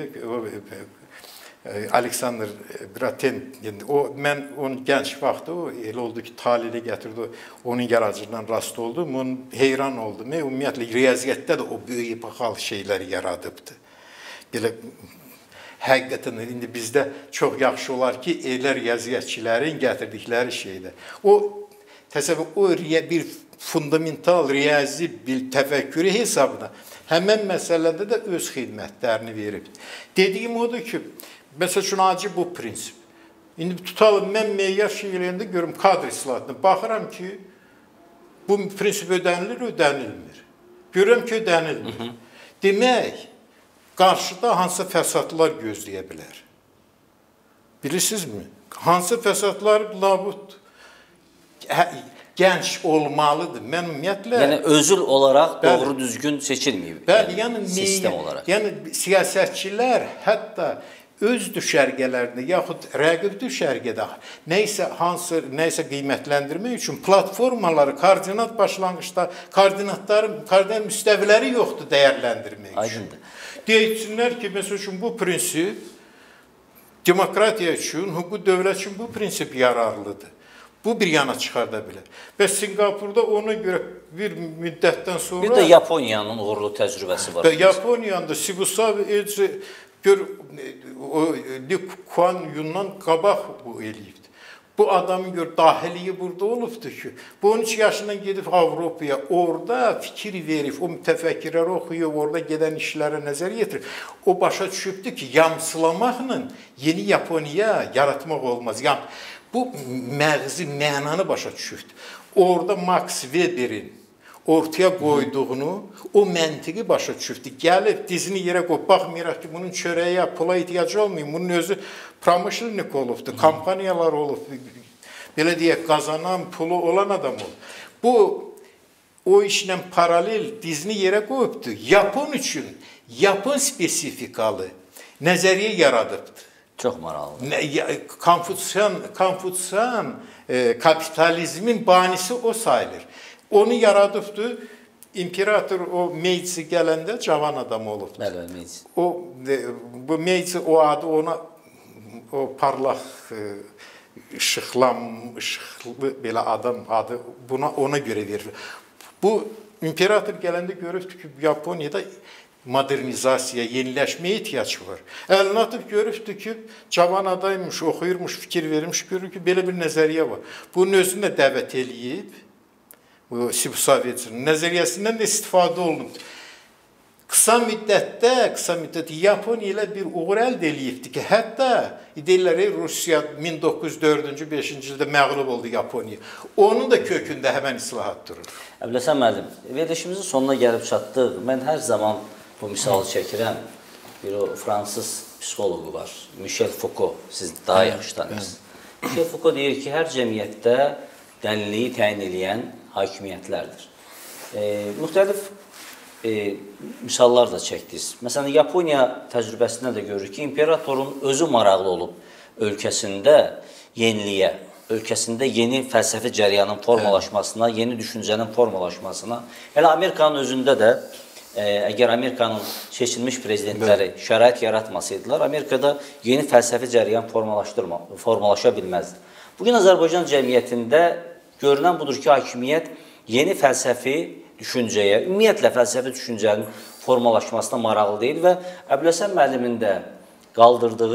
Alexander Graten. O, mən onun gənc vaxtı, o elə oldu ki, talilə gətirdi, onun yaradıcılığından rast oldum. Onun heyran oldum. Ümumiyyətlə, riyaziyyatda da o böyük baxal şeyləri yaradıbdı. Belə həqiqətən indi bizdə çox yaxşı olar ki, elə riyaziyyatçilərin gətirdikləri şeydə. O təsəvvür, o bir fundamental riyazi bir təfəkkürü hesabına həmən məsələdə də öz xidmətlərini verib. Dediyim odur ki, məsəl üçün acı bu prinsip. İndi tutalım, mən meyyar şeylərində görüm kadr islahatına. Baxıram ki, bu prinsip ödənilir, ödənilmir. Görürəm ki, ödənilmir. Demək, qarşıda hansı fəsadlar gözləyə bilər? Bilirsinizmi? Hansı fəsadlar labud gənc olmalıdır. Mən ümumiyyətlə... Yəni, özül olaraq doğru düzgün seçilməyib. Bəli, yəni, sistem olaraq. Yəni, siyasətçilər hətta öz düşərgələrində, yaxud rəqib düşərgədə nəysə, hansı, nəysə qiymətləndirmək üçün platformaları, koordinat başlanğıçda, koordinatların, koordinat müstəviləri yoxdur dəyərləndirmək üçün. Aydındır. Deyəcəklər ki, məsəl üçün bu prinsip demokratiya üçün, hüquq dövlət üçün bu prinsip yararlıdır. Bu bir yana çıxarda bilər. Və Singapurda ona görə bir müddətdən sonra... Bir də Yaponiyanın uğurlu təcrübəsi var. Və Yaponiyanın da Sibusavi Elçi gör, o Li Kuan Yun'dan qabaq bu eləyibdir. Bu adamın gör, dahiliyi burada olubdur ki, bu on üç yaşından gedib Avropaya, orada fikir verib, o mütəfəkkirləri oxuyub, orada gedən işlərə nəzər yetirir. O başa düşübdür ki, yamsılamaqla yeni Yaponiya yaratmaq olmaz. Yam, bu məğzi, mənanı başa düşübdür. Orada Max Weber'in ortaya qoyduğunu, o məntiqi başa düşübdür. Gəlib, dizini yerə qoyub, baxmayaraq ki, bunun çörəyə, pula ihtiyacı olmayıb, bunun özü pramışılnik olubdur, kampaniyalar olubdur, belə deyək, qazanan, pulu olan adam olub. Bu, o işlə paralel dizini yerə qoyubdur. Yapon üçün, Yapon spesifikalı nəzəriyyə yaradıbdır. Çox maraqlı. Konfutsiyan, Konfutsiyan e, kapitalizmin banisi o sayılır. Onu yaradıbdır. İmperator o Meiji gələndə cavan adam olubdur. Bəli, Meiji. O, bu Meiji o adı ona, o parlaq, işıqlam, işıqlı belə adam adı buna ona görə verilir. Bu imperator gələndə görübdür ki, Yaponiyada modernizasiya, yeniləşməyə ehtiyac var. Əlini atıb görübdür ki, cavan adaymış, oxuyurmuş, fikir vermiş, görür ki, belə bir nəzəriyyə var. Bunun özünü də dəvət eləyib, bu Sibusaviçinin nəzəriyyəsindən də istifadə olunub. Qısa müddətdə, qısa müddətdə Yaponiya ilə bir uğur əldə eləyibdir ki, hətta deyirlər, Rusiya min doqquz yüz dördüncü beşinci ildə məğlub oldu Yaponiya. Onun da kökündə həmən islahat durur. Əbləsən müəllim, verilişimizin sonuna gəlib çatdıq. Mən hər zaman bu misalı çəkirəm. Bir o fransız psixologu var, Michel Foucault, siz daha yaxşı tanıyırsınız. Michel Foucault deyir ki, hər cəmiyyətdə dəliliyi təyin edən hakimiyyətlərdir. E, müxtəlif e, misallar da çəkdiniz. Məsələn, Yaponiya təcrübəsində də görürük ki, imperatorun özü maraqlı olub ölkəsində yeniliyə, ölkəsində yeni fəlsəfi cəryanın formalaşmasına, yeni düşüncənin formalaşmasına, elə Amerikanın özündə də e, əgər Amerikanın seçilmiş prezidentləri şərait yaratmasaydılar, Amerikada yeni fəlsəfi cəryan formalaşa bilməzdi. Bugün Azərbaycan cəmiyyətində görünən budur ki, hakimiyyət yeni fəlsəfi düşüncəyə, ümumiyyətlə fəlsəfi düşüncənin formalaşmasına maraqlı deyil və Əbləsən müəllimin də qaldırdığı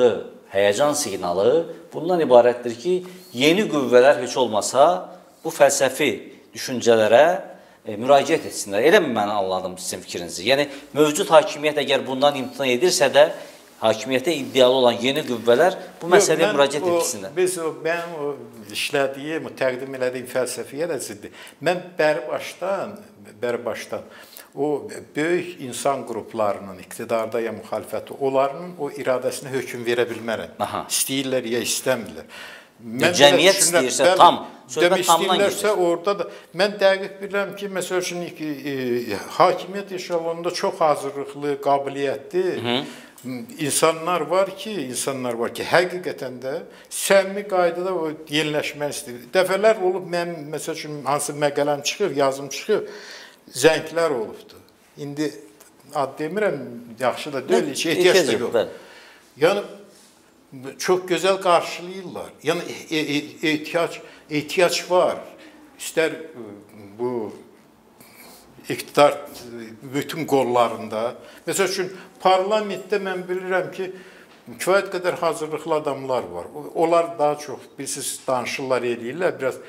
həyəcan siqnalı bundan ibarətdir ki, yeni qüvvələr heç olmasa bu fəlsəfi düşüncələrə e, müraciət etsinlər. Elə mi mən anladım sizin fikrinizi? Yəni, mövcud hakimiyyət əgər bundan imtina edirsə də, hakimiyyətə iddialı olan yeni qüvvələr bu məsələyə müraciət etsinlər. Biz o, mən o işlədiyim, o təqdim elədiyim fəlsəfiyə də ziddir. Mən bəri başdan, bəri başdan o böyük insan qruplarının, iqtidarda ya müxalifəti, onların o iradəsinə hökm verə bilmərəm. Aha. İstəyirlər ya istəmirlər. Mən cəmiyyət istəyirsə tam, söhbət tamdan gedir. Orada da, mən dəqiq bilirəm ki, məsəl üçün, e, hakimiyyət eşalonunda çox hazırlıqlı, qabiliyyətli Hı. insanlar var ki, insanlar var ki, həqiqətən də səmimi qaydada o yeniləşmək istəyir. Dəfələr olub, mən, məsəl üçün, hansı məqələm çıxır, yazım çıxır, zənglər olubdur. İndi ad demirəm, yaxşı da deyil, heç ehtiyac da yox. Yəni, çox gözəl qarşılayırlar. Yəni, e e ehtiyac, ehtiyac var. İstər bu iqtidar bütün qollarında. Məsəl üçün, parlamentdə mən bilirəm ki, kifayət qədər hazırlıqlı adamlar var. Onlar daha çox, bilirsiniz, danışırlar, eləyirlər, biraz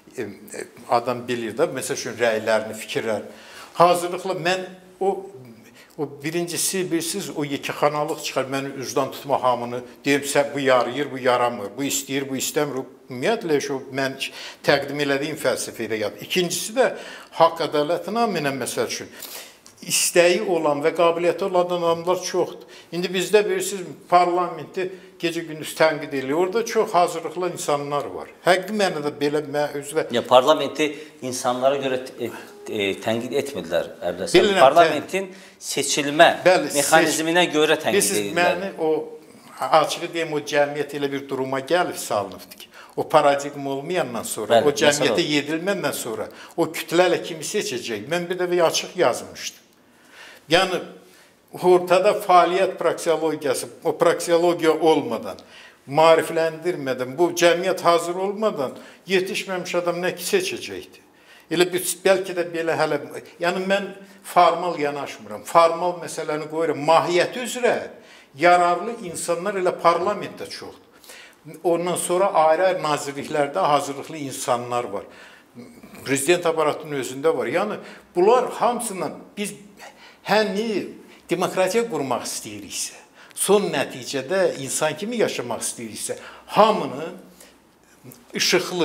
adam bilir də, məsəl üçün, rəylərini, fikirlər. Hazırlıqla mən o, o birincisi, bilirsiniz, o yekəxanalıq çıxar, mən üzdan tutma hamını, deyim, bu yarayır, bu yaramır, bu istəyir, bu istəmir. Ümumiyyətlə, şu, mən təqdim elədiyim fəlsəfəyə yad. İkincisi də, haqq ədalətinə minən, məsəl üçün, istəyi olan və qabiliyyəti olan adamlar çoxdur. İndi bizdə bilirsiniz, parlamenti gecə-gündüz tənqid edilir. Orada çox hazırlıqlı insanlar var. Həqiqi mənada belə özlə... Ya, parlamenti insanlara görə e, e, tənqid etmirlər, Əbdəsən. Parlamentin seçilmə bəli, mexanizminə seç... görə tənqid edirlər. Bilirsiniz, məni o, açığı deyim, o cəmiyyət elə bir duruma gəlib salınıbdır ki, o paradigma olmayandan sonra, bəli, o cəmiyyətə yedilməndən sonra, o kütlələ kimi seçəcək. Mən bir dəfə açıq yazmışdım. Yəni, ortada fəaliyyət praksiologiyası, o praksiologiya olmadan, marifləndirmədən, bu cəmiyyət hazır olmadan yetişməmiş adam nə ki seçəcəkdir. Elə bir, bəlkə də belə hələ, yəni mən formal yanaşmıram, formal məsələni qoyuram, mahiyyəti üzrə yararlı insanlar elə parlamentdə çoxdur. Ondan sonra ayrı-ayrı nazirliklərdə hazırlıqlı insanlar var. Prezident aparatının özündə var. Yəni, bunlar hamısından biz həmni demokratiya qurmaq istəyiriksə, son nəticədə insan kimi yaşamaq istəyiriksə, hamının işıqlı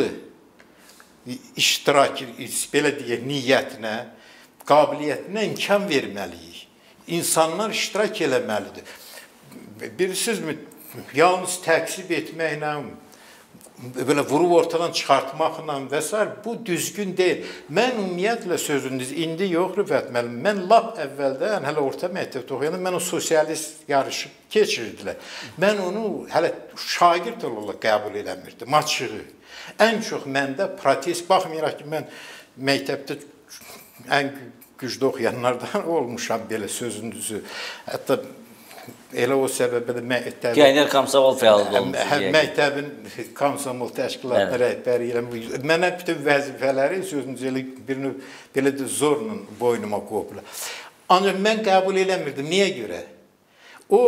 iştirak, belə deyək, niyyətinə, qabiliyyətinə imkan verməliyik. İnsanlar iştirak eləməlidir. Bilirsinizmi, yalnız təqsib etməklə, belə vurub ortadan çıxartmaqla və s. bu düzgün deyil. Mən ümumiyyətlə sözünüz, indi yox Rüfət müəllim, mən lap əvvəldən, hələ orta məktəbdə oxuyanda, mən o sosialist yarışı keçirdilər. Mən onu hələ şagird olaraq qəbul eləmirdim, açığı. Ən çox məndə protest, baxmayaraq ki, mən məktəbdə ən güclü oxuyanlardan olmuşam, belə sözünüzü. Hətta elə o səbəbə də məktəbin... Gəynər Komsomol fəalında olmuş. Məktəbin Komsomol təşkilatına rəhbəri ilə. Mənə bütün vəzifələri sözünüzü elə birini belə də zorla boynuma qopla. Ancaq mən qəbul eləmirdim. Niyə görə? O,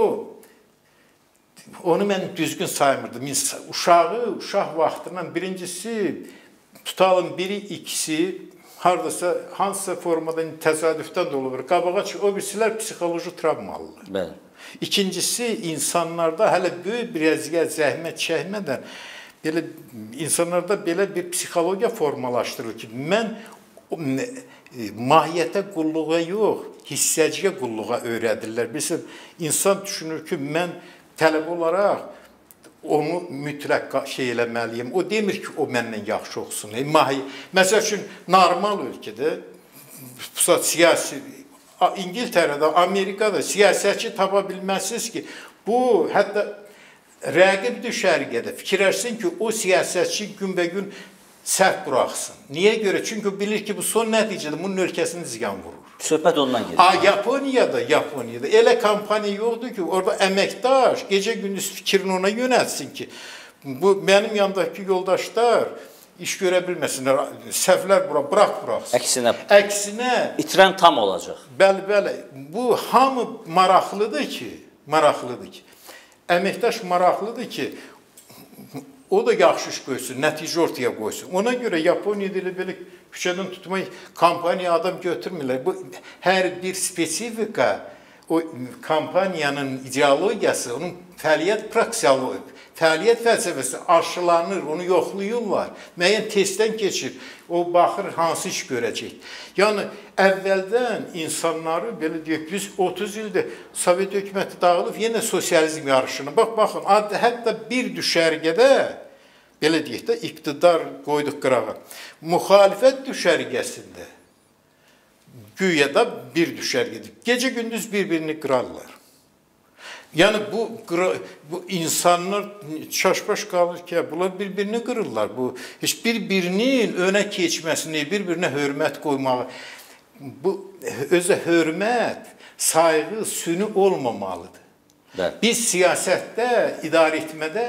onu mən düzgün saymırdım. Uşağı, uşaq vaxtından birincisi, tutalım biri, ikisi, haradasa, hansısa formadan təsadüfdən də olur. Qabağa çıxır, o birisilər psixoloji travmalıdır. Bəli. İkincisi, insanlarda hələ böyük bir əziyyət, zəhmət çəkmədən belə, insanlarda belə bir psixologiya formalaşdırır ki, mən mahiyyətə qulluğa yox, hissəciyə qulluğa öyrədirlər. Bilirsin, insan düşünür ki, mən tələb olaraq onu mütləq şey eləməliyim. O demir ki, o məndən yaxşı oxusun. Məsəl üçün, normal ölkədə, siyasi, İngiltərədə, Amerikada siyasətçi tapa bilməzsiniz ki, bu, hətta rəqib düşərgədə fikirləşsin ki, o siyasətçi günbəgün səhv buraxsın. Niyə görə? Çünki bilir ki, bu son nəticədə bunun ölkəsini ziyan vurur. Söhbət ondan gedir. Yaponiyada, Yaponiyada elə kampaniya yoxdur ki, orada əməkdaş gecə-gündüz fikrini ona yönəltsin ki, bu mənim yanımdakı yoldaşlar iş görə bilməsinlər, səhvlər bura, bıraq buraxsın. Əksinə, Əksinə, itirən tam olacaq. Bəli, bəli, bu hamı maraqlıdır ki, maraqlıdır ki, əməkdaş maraqlıdır ki, o da yaxşı iş qoysun, nəticə ortaya qoysun. Ona görə Yaponiyada elə belə küçədən tutmaq kampaniya adam götürmürlər. Bu hər bir spesifika o kampaniyanın ideologiyası, onun fəaliyyət praksiyoloji, fəaliyyət fəlsəfəsi aşılanır, onu yoxlayırlar. Müəyyən testdən keçir, o baxır hansı iş görəcək. Yəni əvvəldən insanları belə deyək, biz otuz ildir Sovet hökuməti dağılıb, yenə sosializm yarışına. Bax, baxın, hətta bir düşərgədə belə deyək də iqtidar qoyduq qırağa. Müxalifət düşərgəsində güya da bir düşərgədir. Gecə-gündüz bir-birini qırarlar. Yəni bu, bu insanlar çaşbaş qalır ki, bunlar bir-birini qırırlar. Bu heç bir-birinin önə keçməsini, bir-birinə hörmət qoymağı, bu özə hörmət, sayğı, süni olmamalıdır. Bəli. Biz siyasətdə, idarə etmədə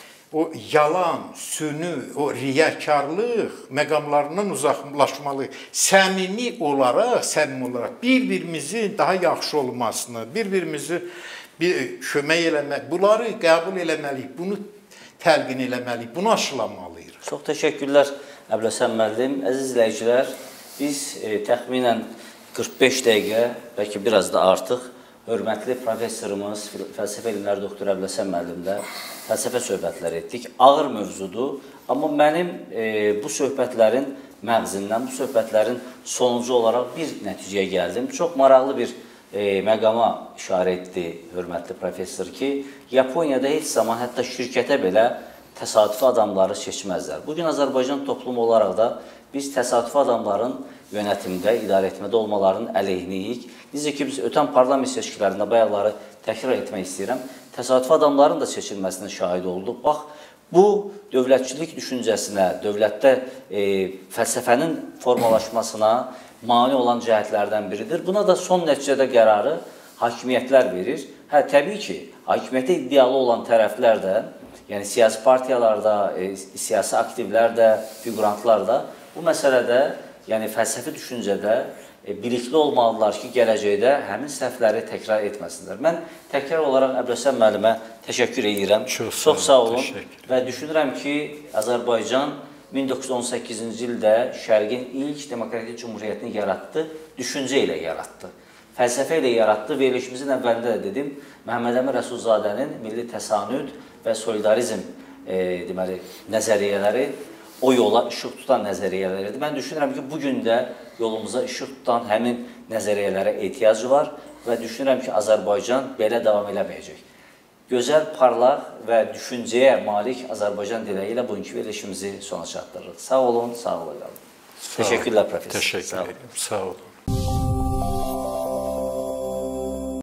o yalan, sünü, o riyakarlıq məqamlarından uzaqlaşmalıyıq. Səmimi olaraq, səmimi olaraq bir-birimizin daha yaxşı olmasını, bir-birimizi bir kömək eləmək, bunları qəbul eləməliyik, bunu təlqin eləməliyik, bunu aşılamalıyıq. Çox təşəkkürlər Əbləsən müəllim. Əziz izləyicilər, biz e, təxminən qırx beş dəqiqə, bəlkə biraz da artıq hörmətli professorumuz, fəlsəfə elmləri doktor Əbləsən müəllimlə fəlsəfə söhbətləri etdik. Ağır mövzudur, amma mənim e, bu söhbətlərin məğzindən, bu söhbətlərin sonucu olaraq bir nəticəyə gəldim. Çox maraqlı bir e, məqama işarə etdi hörmətli professor ki, Yaponiyada heç zaman hətta şirkətə belə təsadüfi adamları seçməzlər. Bugün Azərbaycan toplumu olaraq da biz təsadüfi adamların yönetimdə, idarə etmədə olmalarının əleyhiniyik. Necə ki, biz ötən parlament seçkilərində bayaqları təkrar etmək istəyirəm, təsadüfi adamların da seçilməsinə şahid olduq. Bax, bu dövlətçilik düşüncəsinə, dövlətdə e, fəlsəfənin formalaşmasına mane olan cəhətlərdən biridir. Buna da son nəticədə qərarı hakimiyyətlər verir. Hə, təbii ki, hakimiyyətə iddialı olan tərəflər də, yəni siyasi partiyalarda, e, siyasi aktivlər də, figurantlar da bu məsələdə, yəni fəlsəfi düşüncədə e, bilikli olmalıdırlar ki, gələcəkdə həmin səhvləri təkrar etməsinlər. Mən təkrar olaraq Əbləsən müəllimə təşəkkür edirəm. Çox, Çox sağ olun. Və düşünürəm ki, Azərbaycan min doqquz yüz on səkkizinci ildə Şərqin ilk demokratik cümhuriyyətini yaratdı, düşüncə ilə yaratdı. Fəlsəfə ilə yaratdı. Verilişimizin əvvəlində də dedim, Məhəmməd Əmin Rəsulzadənin milli təsanüd və solidarizm e, deməli, nəzəriyyələri o yola işıq tutan nəzəriyyələrdir. Mən düşünürəm ki, bugün də yolumuza işıq tutan həmin nəzəriyyələrə ehtiyacı var və düşünürəm ki, Azərbaycan belə davam eləməyəcək. Gözəl, parlaq və düşüncəyə malik Azərbaycan diləyi ilə bugünkü verilişimizi sona çatdırırıq. Sağ olun, sağ olun. Təşəkkürlər, professor. Təşəkkür ederim, sağ olun.